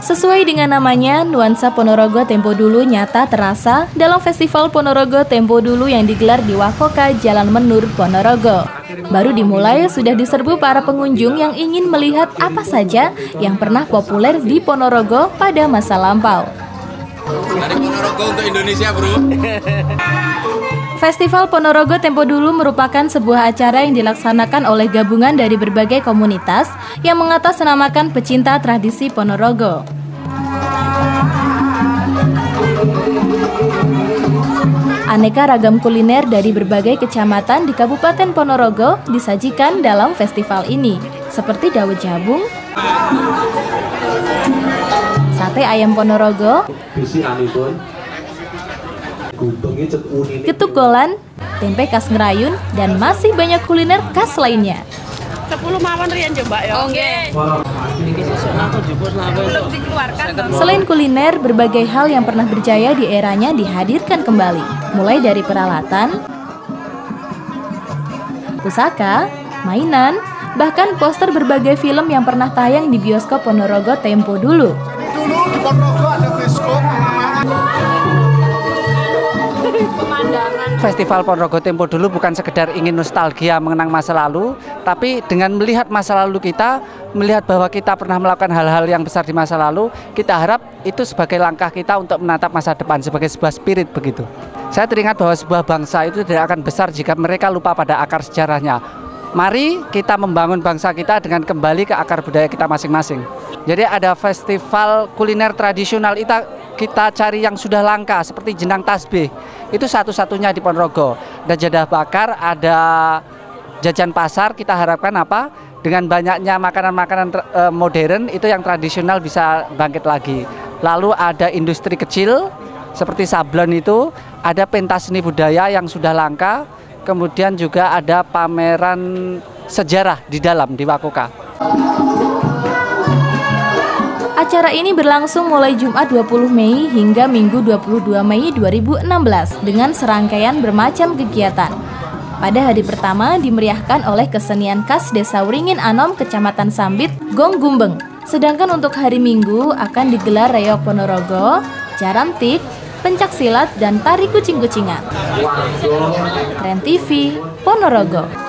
Sesuai dengan namanya, nuansa Ponorogo Tempo Dulu nyata terasa dalam Festival Ponorogo Tempo Dulu yang digelar di Wakoka, Jalan Menur, Ponorogo. Baru dimulai sudah diserbu para pengunjung yang ingin melihat apa saja yang pernah populer di Ponorogo pada masa lampau. Dari Ponorogo untuk Indonesia, bro. Festival Ponorogo Tempo Dulu merupakan sebuah acara yang dilaksanakan oleh gabungan dari berbagai komunitas yang mengatasnamakan pecinta tradisi Ponorogo. Aneka ragam kuliner dari berbagai kecamatan di Kabupaten Ponorogo disajikan dalam festival ini, seperti dawet jabung, sate ayam Ponorogo, getuk golan, tempe khas Ngerayun, dan masih banyak kuliner khas lainnya. 10 mawon riyen Mbak ya. Selain kuliner, berbagai hal yang pernah berjaya di eranya dihadirkan kembali, mulai dari peralatan, pusaka, mainan, bahkan poster berbagai film yang pernah tayang di bioskop Ponorogo Tempo Dulu. Dulu di Ponorogo ada bioskop. Festival Ponorogo Tempo Dulu bukan sekedar ingin nostalgia mengenang masa lalu, tapi dengan melihat masa lalu kita, melihat bahwa kita pernah melakukan hal-hal yang besar di masa lalu, kita harap itu sebagai langkah kita untuk menatap masa depan, sebagai sebuah spirit begitu. Saya teringat bahwa sebuah bangsa itu tidak akan besar jika mereka lupa pada akar sejarahnya. Mari kita membangun bangsa kita dengan kembali ke akar budaya kita masing-masing. Jadi ada festival kuliner tradisional kita cari yang sudah langka seperti jenang tasbih. Itu satu-satunya di Ponorogo. Ada jadah bakar, ada jajan pasar. Kita harapkan apa? Dengan banyaknya makanan-makanan modern itu yang tradisional bisa bangkit lagi. Lalu ada industri kecil seperti sablon itu, ada pentas seni budaya yang sudah langka. Kemudian juga ada pameran sejarah di dalam di Wakoka. Acara ini berlangsung mulai Jumat 20 Mei hingga Minggu 22 Mei 2016 dengan serangkaian bermacam kegiatan. Pada hari pertama dimeriahkan oleh kesenian khas Desa Wringin Anom, Kecamatan Sambit, Gong Gumbeng. Sedangkan untuk hari Minggu akan digelar reok Ponorogo, jarantik, pencak silat, dan tari kucing-kucingan. Tren TV, Ponorogo.